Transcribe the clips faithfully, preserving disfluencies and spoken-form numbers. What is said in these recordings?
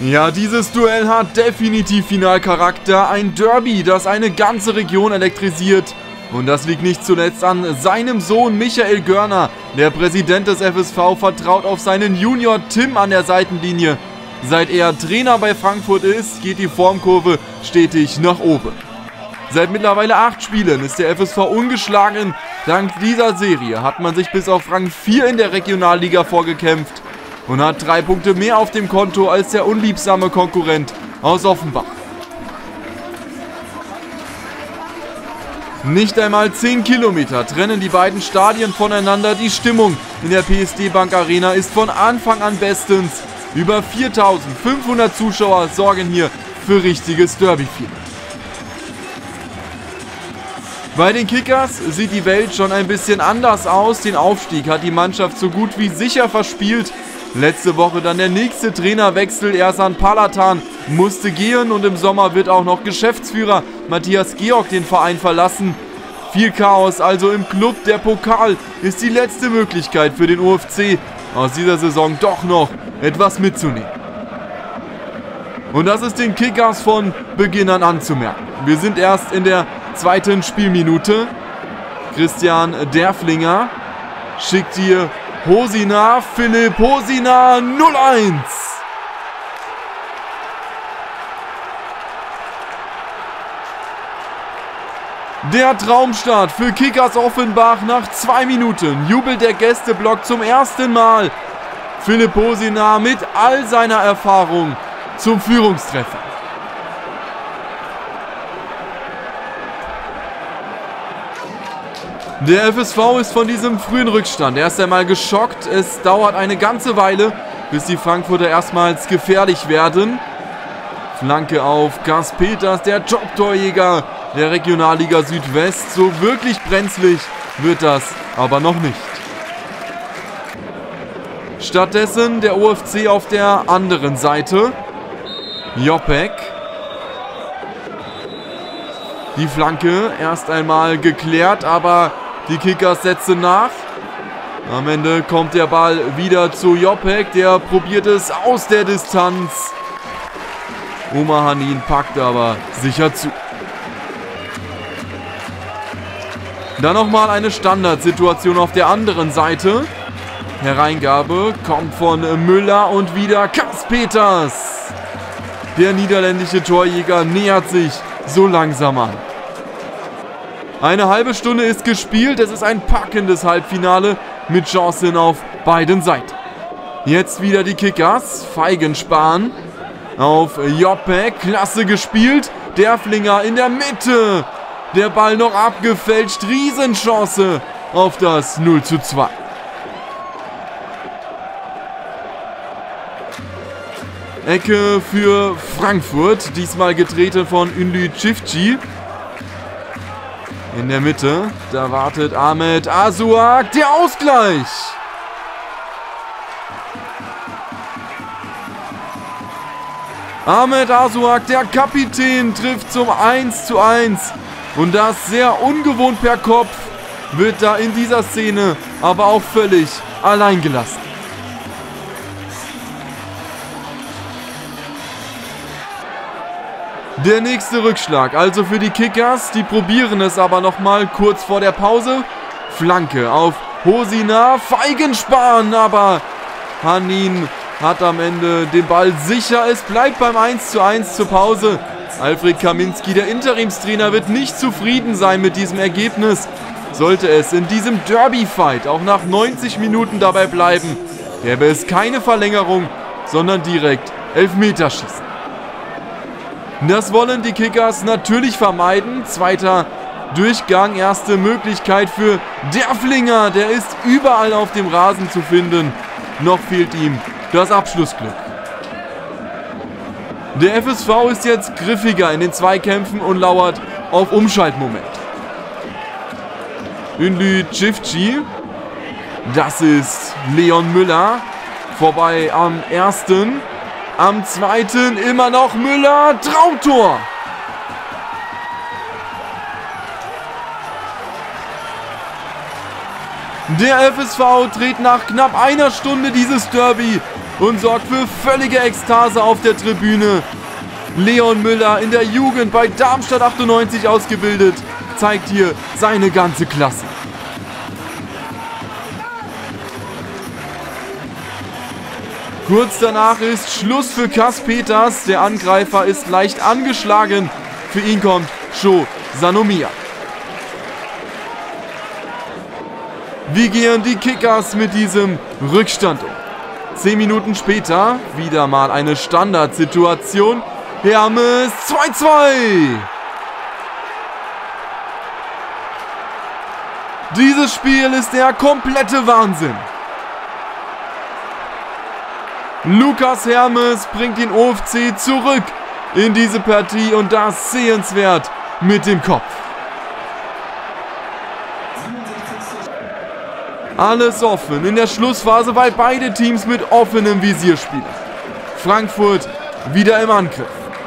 Ja, dieses Duell hat definitiv Finalcharakter. Ein Derby, das eine ganze Region elektrisiert. Und das liegt nicht zuletzt an seinem Sohn Michael Görner. Der Präsident des F S V vertraut auf seinen Junior Tim an der Seitenlinie. Seit er Trainer bei Frankfurt ist, geht die Formkurve stetig nach oben. Seit mittlerweile acht Spielen ist der F S V ungeschlagen. Dank dieser Serie hat man sich bis auf Rang vier in der Regionalliga vorgekämpft und hat drei Punkte mehr auf dem Konto als der unliebsame Konkurrent aus Offenbach. Nicht einmal zehn Kilometer trennen die beiden Stadien voneinander. Die Stimmung in der P S D Bank Arena ist von Anfang an bestens. Über viertausendfünfhundert Zuschauer sorgen hier für richtiges Derby-Feeling. Bei den Kickers sieht die Welt schon ein bisschen anders aus. Den Aufstieg hat die Mannschaft so gut wie sicher verspielt. Letzte Woche dann der nächste Trainerwechsel. Ersan Palatan musste gehen und im Sommer wird auch noch Geschäftsführer Matthias Georg den Verein verlassen. Viel Chaos also im Club. Der Pokal ist die letzte Möglichkeit für den O F C, aus dieser Saison doch noch etwas mitzunehmen. Und das ist den Kickers von Beginn an anzumerken. Wir sind erst in der zweiten Spielminute. Christian Derflinger schickt hier Hosina, Philipp Hosina, null eins. Der Traumstart für Kickers Offenbach. Nach zwei Minuten jubelt der Gästeblock zum ersten Mal. Philipp Hosina mit all seiner Erfahrung zum Führungstreffer. Der F S V ist von diesem frühen Rückstand erst einmal geschockt. Es dauert eine ganze Weile, bis die Frankfurter erstmals gefährlich werden. Flanke auf Gas Peters, der Jobtorjäger der Regionalliga Südwest. So wirklich brenzlig wird das aber noch nicht. Stattdessen der O F C auf der anderen Seite. Jopek. Die Flanke erst einmal geklärt, aber die Kickers setzen nach. Am Ende kommt der Ball wieder zu Jopek. Der probiert es aus der Distanz. Omar Hanin packt aber sicher zu. Dann nochmal eine Standardsituation auf der anderen Seite. Hereingabe kommt von Müller und wieder Gas Peters. Der niederländische Torjäger nähert sich so langsam an. Eine halbe Stunde ist gespielt. Es ist ein packendes Halbfinale mit Chancen auf beiden Seiten. Jetzt wieder die Kickers. Feigenspahn auf Jopek. Klasse gespielt. Derflinger in der Mitte. Der Ball noch abgefälscht. Riesenchance auf das null zu zwei. Ecke für Frankfurt. Diesmal getreten von Ünlü Çiftçi. In der Mitte, da wartet Ahmet Asuak, der Ausgleich. Ahmet Asuak, der Kapitän, trifft zum eins zu eins. Und das sehr ungewohnt per Kopf, wird da in dieser Szene aber auch völlig allein gelassen. Der nächste Rückschlag, also für die Kickers, die probieren es aber nochmal kurz vor der Pause. Flanke auf Hosina, Feigenspahn, aber Hanin hat am Ende den Ball sicher. Es bleibt beim eins zu eins zur Pause. Alfred Kaminski, der Interimstrainer, wird nicht zufrieden sein mit diesem Ergebnis. Sollte es in diesem Derby-Fight auch nach neunzig Minuten dabei bleiben, gäbe es keine Verlängerung, sondern direkt Elfmeterschießen. Das wollen die Kickers natürlich vermeiden. Zweiter Durchgang, erste Möglichkeit für Derflinger. Der ist überall auf dem Rasen zu finden. Noch fehlt ihm das Abschlussglück. Der F S V ist jetzt griffiger in den Zweikämpfen und lauert auf Umschaltmoment. Ünlü Çiftçi. Das ist Leon Müller. Vorbei am ersten. Am zweiten immer noch Müller. Traumtor. Der F S V dreht nach knapp einer Stunde dieses Derby und sorgt für völlige Ekstase auf der Tribüne. Leon Müller, in der Jugend bei Darmstadt achtundneunzig ausgebildet, zeigt hier seine ganze Klasse. Kurz danach ist Schluss für Kas Peters. Der Angreifer ist leicht angeschlagen. Für ihn kommt Sho Sanomiya. Wie gehen die Kickers mit diesem Rückstand um? Zehn Minuten später wieder mal eine Standardsituation. Hermes zwei zwei. Dieses Spiel ist der komplette Wahnsinn. Lukas Hermes bringt den O F C zurück in diese Partie und das sehenswert mit dem Kopf. Alles offen in der Schlussphase, weil beide Teams mit offenem Visier spielen. Frankfurt wieder im Angriff.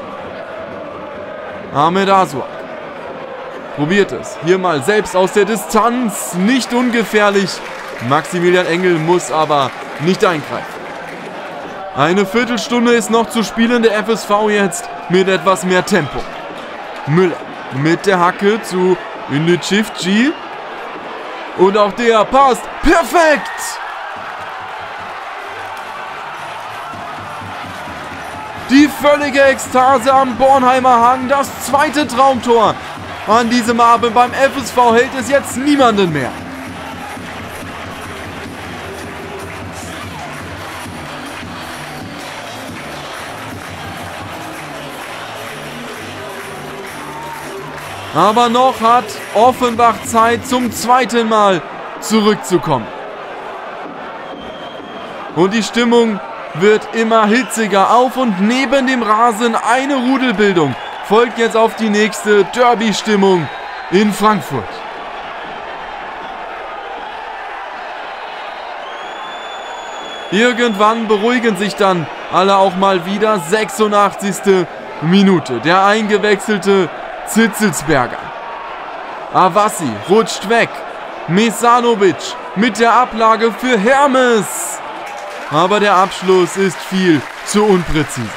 Ahmed Asuak probiert es. Hier mal selbst aus der Distanz. Nicht ungefährlich. Maximilian Engel muss aber nicht eingreifen. Eine Viertelstunde ist noch zu spielen. Der F S V jetzt mit etwas mehr Tempo. Müller mit der Hacke zu Ünlüçivci. Und auch der passt perfekt. Die völlige Ekstase am Bornheimer Hang. Das zweite Traumtor an diesem Abend beim F S V hält es jetzt niemanden mehr. Aber noch hat Offenbach Zeit, zum zweiten Mal zurückzukommen. Und die Stimmung wird immer hitziger. Auf und neben dem Rasen eine Rudelbildung. Folgt jetzt auf die nächste Derby-Stimmung in Frankfurt. Irgendwann beruhigen sich dann alle auch mal wieder. sechsundachtzigste Minute. Der eingewechselte Zitzelsberger. Avassi rutscht weg. Mesanovic mit der Ablage für Hermes. Aber der Abschluss ist viel zu unpräzise.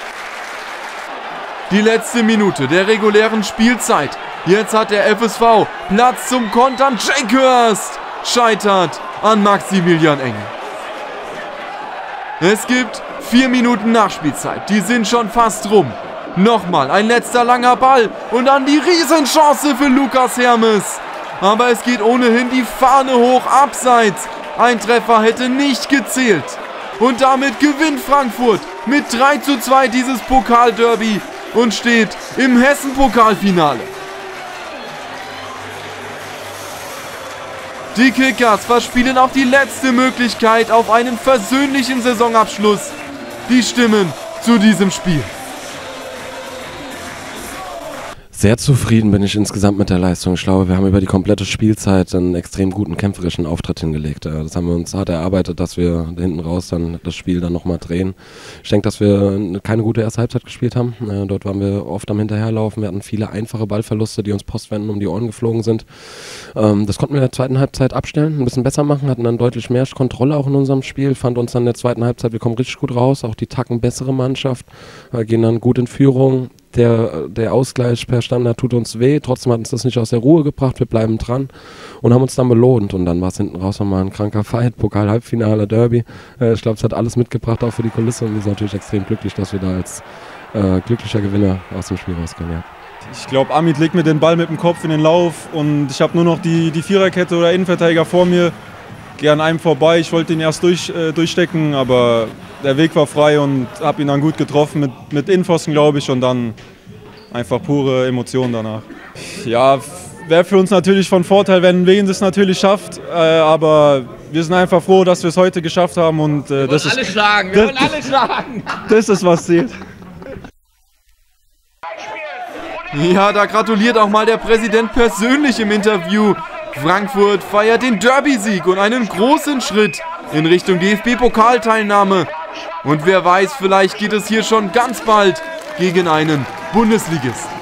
Die letzte Minute der regulären Spielzeit. Jetzt hat der F S V Platz zum Kontern. Jakehurst scheitert an Maximilian Engel. Es gibt vier Minuten Nachspielzeit. Die sind schon fast rum. Nochmal ein letzter langer Ball und dann die Riesenchance für Lukas Hermes. Aber es geht ohnehin die Fahne hoch abseits. Ein Treffer hätte nicht gezählt. Und damit gewinnt Frankfurt mit drei zu zwei dieses Pokalderby und steht im Hessen-Pokalfinale. Die Kickers verspielen auch die letzte Möglichkeit auf einen versöhnlichen Saisonabschluss. Die Stimmen zu diesem Spiel. Sehr zufrieden bin ich insgesamt mit der Leistung. Ich glaube, wir haben über die komplette Spielzeit einen extrem guten kämpferischen Auftritt hingelegt. Das haben wir uns hart erarbeitet, dass wir hinten raus dann das Spiel dann nochmal drehen. Ich denke, dass wir keine gute erste Halbzeit gespielt haben. Dort waren wir oft am Hinterherlaufen. Wir hatten viele einfache Ballverluste, die uns Postwenden um die Ohren geflogen sind. Das konnten wir in der zweiten Halbzeit abstellen, ein bisschen besser machen, hatten dann deutlich mehr Kontrolle auch in unserem Spiel. Fand uns dann in der zweiten Halbzeit, wir kommen richtig gut raus. Auch die Tacken bessere Mannschaft, gehen dann gut in Führung. Der, der Ausgleich per Standard tut uns weh, trotzdem hat uns das nicht aus der Ruhe gebracht, wir bleiben dran und haben uns dann belohnt und dann war es hinten raus nochmal ein kranker Fight, Pokal-Halbfinale, Derby. Äh, ich glaube, es hat alles mitgebracht, auch für die Kulisse und wir sind natürlich extrem glücklich, dass wir da als äh, glücklicher Gewinner aus dem Spiel rausgehen. Ja. Ich glaube, Amit legt mir den Ball mit dem Kopf in den Lauf und ich habe nur noch die, die Viererkette oder Innenverteidiger vor mir, gehe an einem vorbei, ich wollte ihn erst durch, äh, durchstecken, aber der Weg war frei und habe ihn dann gut getroffen mit, mit Innenpfosten, glaube ich, und dann einfach pure Emotionen danach. Ja, wäre für uns natürlich von Vorteil, wenn Wien das natürlich schafft, äh, aber wir sind einfach froh, dass wir es heute geschafft haben und äh, wir das wollen ist, alle schlagen, wir wollen alle schlagen. Das ist, was zählt. Ja, da gratuliert auch mal der Präsident persönlich im Interview. Frankfurt feiert den Derby-Sieg und einen großen Schritt in Richtung D F B-Pokalteilnahme. Und wer weiß, vielleicht geht es hier schon ganz bald gegen einen Bundesligisten.